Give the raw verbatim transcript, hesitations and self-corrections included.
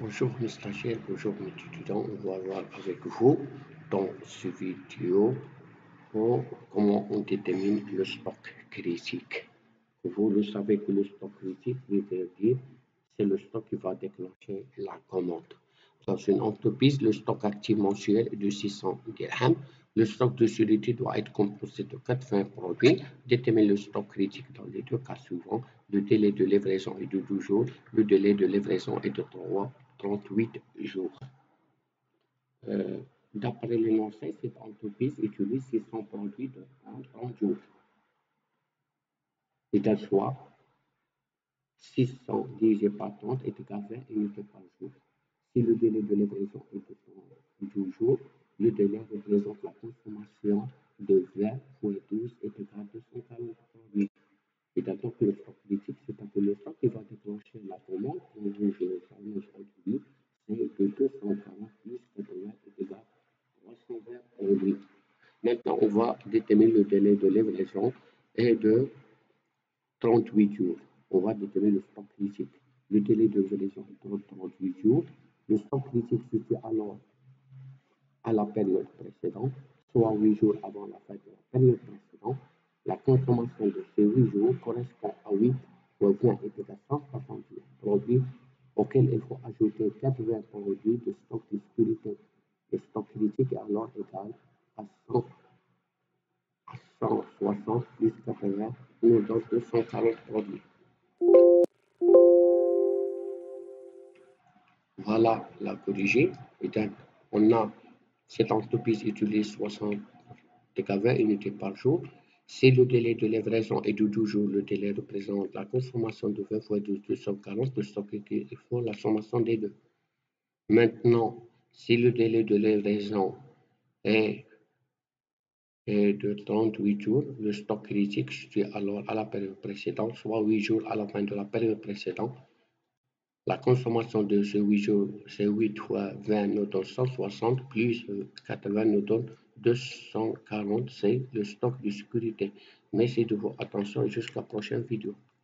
Bonjour mes stagiaires, bonjour mes étudiants, on va voir avec vous dans ce vidéo comment on détermine le stock critique. Vous le savez que le stock critique veut dire c'est le stock qui va déclencher la commande. Dans une entreprise, le stock actif mensuel est de six cents dirhams. Le stock de sécurité doit être composé de quatre-vingts produits. Déterminer le stock critique dans les deux cas suivants. Le délai de livraison est de douze jours. Le délai de livraison est de trente-huit jours. Euh, D'après l'énoncé, cette entreprise utilise six cents produits de trente jours. C'est-à-dire soit six cents divisé par trente est égal à vingt unités par jour. Si le délai de livraison est de douze jours, le délai représente la consommation de vingt fois douze est égal à deux cent quarante produits. C'est-à-dire que le stock critique, c'est-à-dire le stock qui va déclencher la commande, pour vous, je le sais aujourd'hui, c'est de deux cent quarante plus quatre-vingts est égal à trois cent vingt produits. Maintenant, on va déterminer le délai de livraison est de trente-huit jours. On va déterminer le stock critique. Le délai de livraison est de trente-huit jours. Le stock critique se situe alors à la période précédente, soit huit jours avant la fin de la période précédente. La consommation de ces huit jours correspond à huit fois vingt est égal à cent soixante-dix produits auxquels il faut ajouter quatre-vingts produits de stock de sécurité. Le stock critique est alors égal à cent, à cent soixante plus quatre-vingts, nous donne deux cent quarante produits. Voilà la corrigée. Et donc, on a cette entreprise utilise soixante vingt unités par jour. Si le délai de livraison est de douze jours, le délai représente la consommation de vingt fois deux cent quarante, le stock il faut la sommation des deux. Maintenant, si le délai de livraison est, est de trente-huit jours, le stock critique situé alors à la période précédente, soit huit jours à la fin de la période précédente. La consommation de ces huit jours, c'est huit fois vingt nous donne cent soixante, plus quatre-vingts nous donne deux cent quarante, c'est le stock de sécurité. Merci de votre attention et jusqu'à la prochaine vidéo.